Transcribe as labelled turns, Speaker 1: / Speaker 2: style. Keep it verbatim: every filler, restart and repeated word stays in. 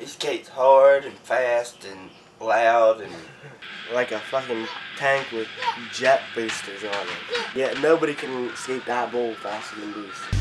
Speaker 1: skates hard and fast and loud and
Speaker 2: like a fucking tank with jet boosters on it. Yeah, nobody can skate that bowl faster than Brewce.